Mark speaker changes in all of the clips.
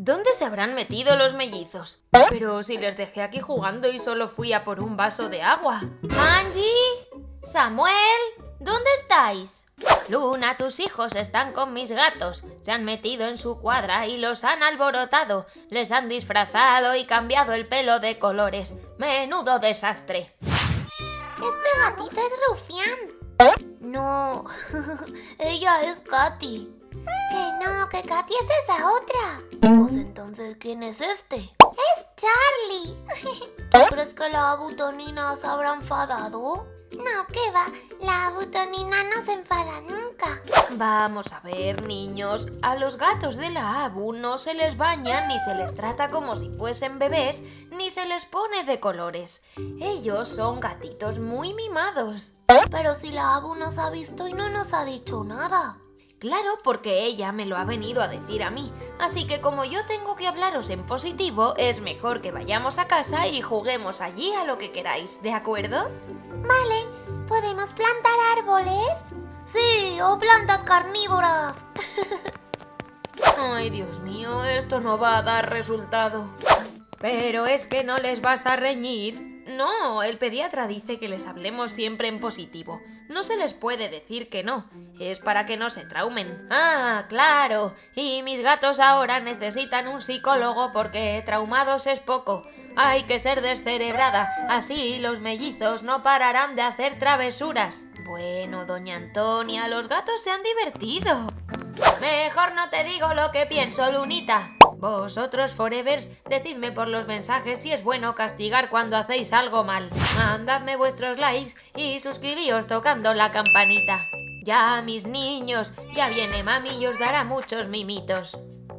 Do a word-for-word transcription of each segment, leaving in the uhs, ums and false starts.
Speaker 1: ¿Dónde se habrán metido los mellizos? Pero si les dejé aquí jugando y solo fui a por un vaso de agua.
Speaker 2: ¡Angie! ¡Samuel! ¿Dónde estáis? Luna, tus hijos están con mis gatos. Se han metido en su cuadra y los han alborotado. Les han disfrazado y cambiado el pelo de colores. ¡Menudo desastre!
Speaker 3: Este gatito es Rufián. No, ella es Katy. Que no, que Katy es esa otra. Pues entonces, ¿quién es este? Es Charlie. ¿Tú crees que la abutonina se habrá enfadado? No, ¿qué va? La abutonina no se enfada nunca.
Speaker 1: Vamos a ver, niños, a los gatos de la Abu no se les baña ni se les trata como si fuesen bebés, ni se les pone de colores. Ellos son gatitos muy mimados.
Speaker 3: Pero si la Abu nos ha visto y no nos ha dicho nada.
Speaker 1: Claro, porque ella me lo ha venido a decir a mí. Así que como yo tengo que hablaros en positivo, es mejor que vayamos a casa y juguemos allí a lo que queráis, ¿de acuerdo?
Speaker 3: Vale, ¿podemos plantar árboles? Sí, o plantas carnívoras.
Speaker 1: Ay, Dios mío, esto no va a dar resultado. Pero es que no les vas a reñir. No, el pediatra dice que les hablemos siempre en positivo. No se les puede decir que no. Es para que no se traumen. Ah, claro. Y mis gatos ahora necesitan un psicólogo porque traumados es poco. Hay que ser descerebrada. Así los mellizos no pararán de hacer travesuras. Bueno, doña Antonia, los gatos se han divertido. Mejor no te digo lo que pienso, Lunita. Vosotros, Forevers, decidme por los mensajes si es bueno castigar cuando hacéis algo mal. Mandadme vuestros likes y suscribíos tocando la campanita. Ya, mis niños, ya viene mami y os dará muchos mimitos.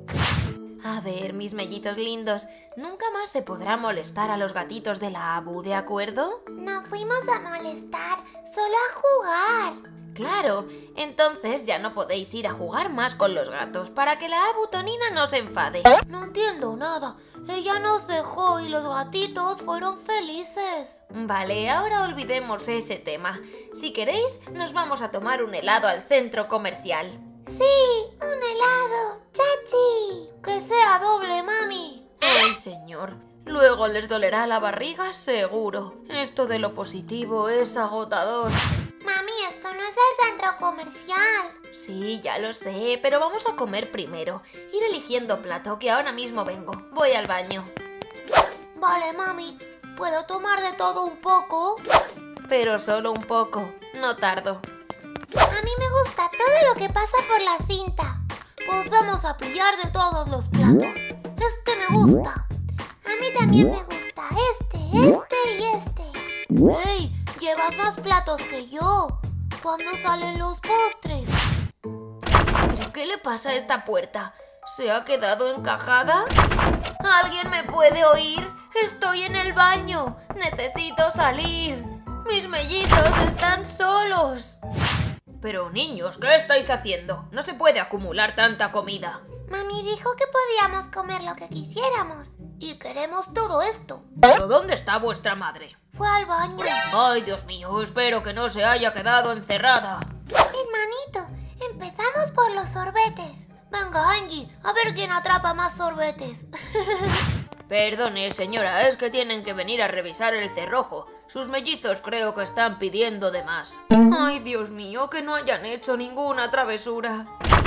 Speaker 1: A ver, mis mellizos lindos, nunca más se podrá molestar a los gatitos de la Abu, ¿de acuerdo?
Speaker 3: No fuimos a molestar, solo a jugar.
Speaker 1: Claro, entonces ya no podéis ir a jugar más con los gatos para que la abutonina no se enfade.
Speaker 3: No entiendo nada. Ella nos dejó y los gatitos fueron felices.
Speaker 1: Vale, ahora olvidemos ese tema. Si queréis, nos vamos a tomar un helado al centro comercial.
Speaker 3: Sí, un helado. ¡Chachi! Que sea doble, mami.
Speaker 1: Ay, señor. Luego les dolerá la barriga seguro. Esto de lo positivo es agotador.
Speaker 3: Mami, esto no es el centro comercial.
Speaker 1: Sí, ya lo sé, pero vamos a comer primero. Ir eligiendo plato, que ahora mismo vengo. Voy al baño.
Speaker 3: Vale, mami. ¿Puedo tomar de todo un poco?
Speaker 1: Pero solo un poco. No tardo.
Speaker 3: A mí me gusta todo lo que pasa por la cinta. Pues vamos a pillar de todos los platos. Este me gusta. A mí también me gusta este, este y este. ¡Ey! Llevas más platos que yo. ¿Cuándo salen los postres?
Speaker 1: ¿Pero qué le pasa a esta puerta? ¿Se ha quedado encajada? ¿Alguien me puede oír? Estoy en el baño. Necesito salir. Mis mellizos están solos. Pero niños, ¿qué estáis haciendo? No se puede acumular tanta comida.
Speaker 3: Mami dijo que podíamos comer lo que quisiéramos. Y queremos todo esto.
Speaker 1: ¿Pero dónde está vuestra madre?
Speaker 3: Fue al baño.
Speaker 1: Ay, Dios mío, espero que no se haya quedado encerrada.
Speaker 3: Hermanito, empezamos por los sorbetes. Venga, Angie, a ver quién atrapa más sorbetes.
Speaker 1: Perdone, señora, es que tienen que venir a revisar el cerrojo. Sus mellizos creo que están pidiendo de más. Ay, Dios mío, que no hayan hecho ninguna travesura.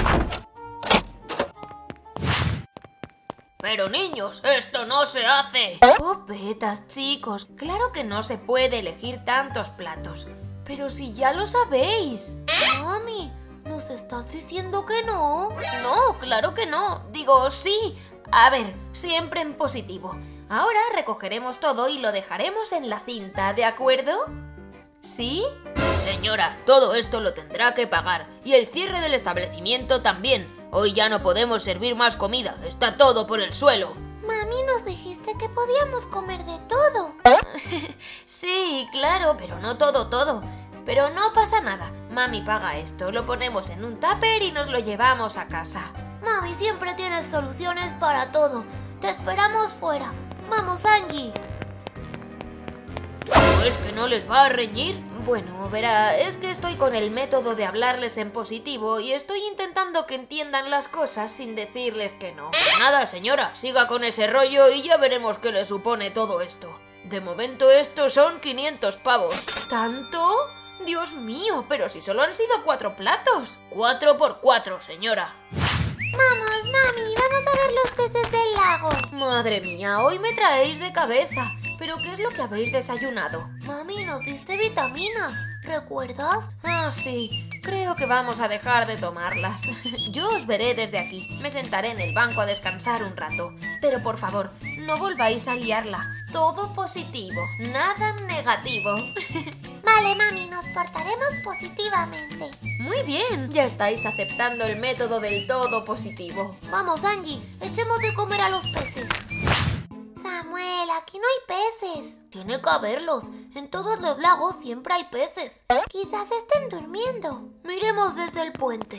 Speaker 1: Pero niños, esto no se hace. Copetas, chicos, claro que no se puede elegir tantos platos. Pero si ya lo sabéis.
Speaker 3: Mami, ¿nos estás diciendo que no?
Speaker 1: No, claro que no. Digo, sí. A ver, siempre en positivo. Ahora recogeremos todo y lo dejaremos en la cinta, ¿de acuerdo? ¿Sí? Señora, todo esto lo tendrá que pagar. Y el cierre del establecimiento también. Hoy ya no podemos servir más comida. Está todo por el suelo.
Speaker 3: Mami, nos dijiste que podíamos comer de todo.
Speaker 1: Sí, claro, pero no todo, todo. Pero no pasa nada. Mami paga esto, lo ponemos en un tupper y nos lo llevamos a casa.
Speaker 3: Mami, siempre tienes soluciones para todo. Te esperamos fuera. Vamos, Angie.
Speaker 1: ¿No es que no les va a reñir? Bueno, verá, es que estoy con el método de hablarles en positivo y estoy intentando que entiendan las cosas sin decirles que no. Nada, señora, siga con ese rollo y ya veremos qué le supone todo esto. De momento estos son quinientos pavos. ¿Tanto? Dios mío, pero si solo han sido cuatro platos. Cuatro por cuatro, señora.
Speaker 3: Vamos, mami, vamos a ver los peces del lago.
Speaker 1: Madre mía, hoy me traéis de cabeza. ¿Pero qué es lo que habéis desayunado?
Speaker 3: Mami, nos diste vitaminas, ¿recuerdas?
Speaker 1: Ah, sí. Creo que vamos a dejar de tomarlas. Yo os veré desde aquí. Me sentaré en el banco a descansar un rato. Pero por favor, no volváis a liarla. Todo positivo, nada negativo.
Speaker 3: Vale, mami, nos portaremos positivamente.
Speaker 1: Muy bien, ya estáis aceptando el método del todo positivo.
Speaker 3: Vamos, Angie, echemos de comer a los peces. Samuel, aquí no hay peces. Tiene que haberlos. En todos los lagos siempre hay peces. Quizás estén durmiendo. Miremos desde el puente.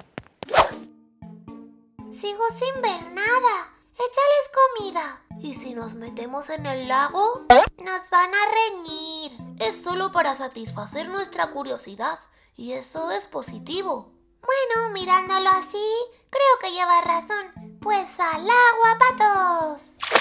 Speaker 3: Sigo sin ver nada. Échales comida. ¿Y si nos metemos en el lago? Nos van a reñir. Es solo para satisfacer nuestra curiosidad. Y eso es positivo. Bueno, mirándolo así, creo que llevas razón. Pues al agua, patos.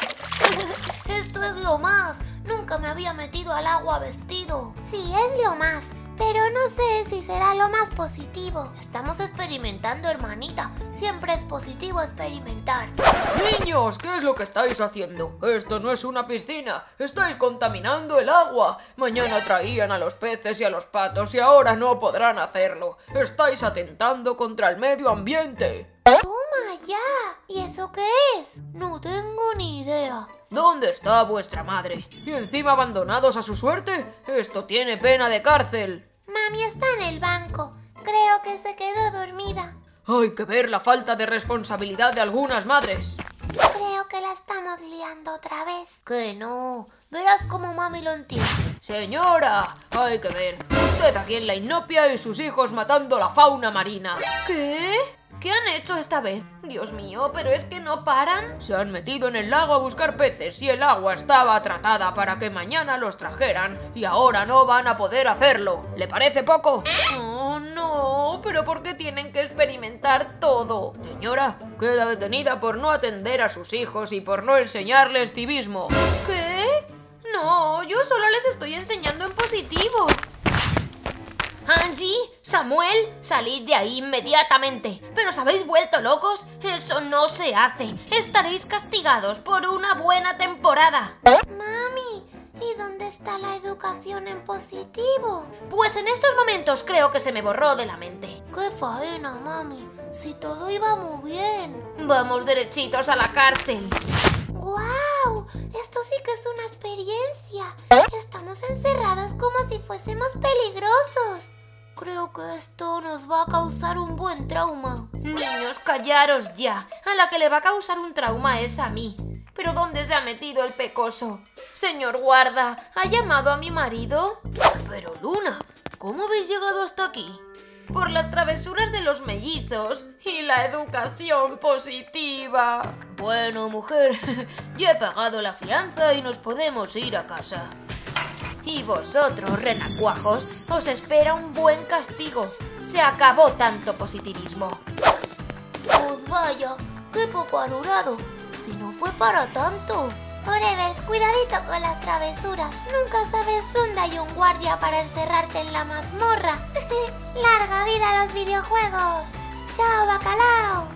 Speaker 3: Esto es lo más. Nunca me había metido al agua vestido. Sí, es lo más. Pero no sé si será lo más positivo. Estamos experimentando, hermanita. Siempre es positivo experimentar.
Speaker 1: Niños, ¿qué es lo que estáis haciendo? Esto no es una piscina. Estáis contaminando el agua. Mañana traían a los peces y a los patos y ahora no podrán hacerlo. Estáis atentando contra el medio ambiente.
Speaker 3: ¡Toma ya! ¿Y eso qué es? No tengo ni idea.
Speaker 1: ¿Dónde está vuestra madre? ¿Y encima abandonados a su suerte? Esto tiene pena de cárcel.
Speaker 3: Mami está en el banco. Creo que se quedó dormida.
Speaker 1: Hay que ver la falta de responsabilidad de algunas madres.
Speaker 3: Creo que la estamos liando otra vez. Que no. Verás cómo mami lo entiende.
Speaker 1: Señora, hay que ver. Usted aquí en la inopia y sus hijos matando la fauna marina. ¿Qué? ¿Qué han hecho esta vez? Dios mío, pero es que no paran. Se han metido en el lago a buscar peces y el agua estaba tratada para que mañana los trajeran y ahora no van a poder hacerlo. ¿Le parece poco? Oh, no, pero ¿por qué tienen que experimentar todo? Señora, queda detenida por no atender a sus hijos y por no enseñarles civismo. ¿Qué? No, yo solo les estoy enseñando en positivo. Angie, Samuel, salid de ahí inmediatamente. ¿Pero os habéis vuelto locos? Eso no se hace. Estaréis castigados por una buena temporada.
Speaker 3: Mami, ¿y dónde está la educación en positivo?
Speaker 1: Pues en estos momentos creo que se me borró de la mente.
Speaker 3: ¡Qué faena, mami! Si todo iba muy bien.
Speaker 1: Vamos derechitos a la cárcel.
Speaker 3: ¡Guau! Esto sí que es una experiencia. Estamos encerrados como si fuésemos peligrosos. Creo que esto nos va a causar un buen trauma.
Speaker 1: Niños, callaros ya. A la que le va a causar un trauma es a mí. ¿Pero dónde se ha metido el pecoso? Señor guarda, ¿ha llamado a mi marido? Pero Luna, ¿cómo habéis llegado hasta aquí? Por las travesuras de los mellizos y la educación positiva. Bueno, mujer, ya he pagado la fianza y nos podemos ir a casa. Y vosotros, renacuajos, os espera un buen castigo. Se acabó tanto positivismo.
Speaker 3: Pues vaya, qué poco ha durado. Si no fue para tanto. Forever, cuidadito con las travesuras. Nunca sabes dónde hay un guardia para encerrarte en la mazmorra. ¡Larga vida a los videojuegos! ¡Chao, bacalao!